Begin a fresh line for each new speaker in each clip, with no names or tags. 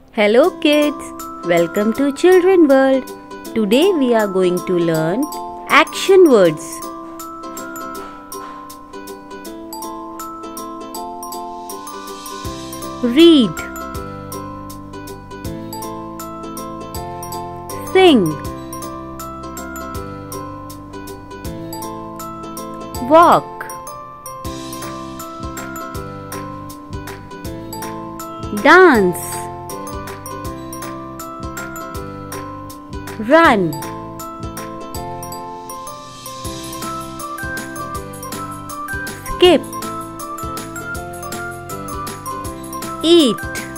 Hello kids, welcome to Children World. Today we are going to learn action words. Read, sing, walk, dance, run, skip, eat,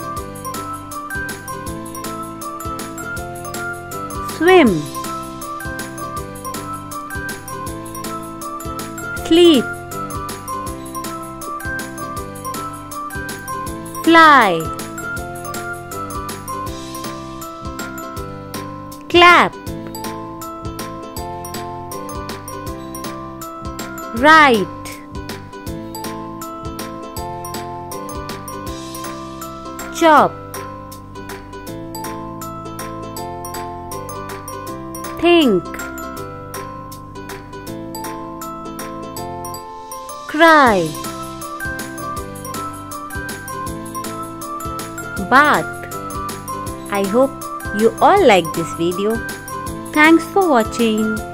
swim, sleep, fly, clap, write, chop, think, cry, bath. I hope you all like this video. Thanks for watching.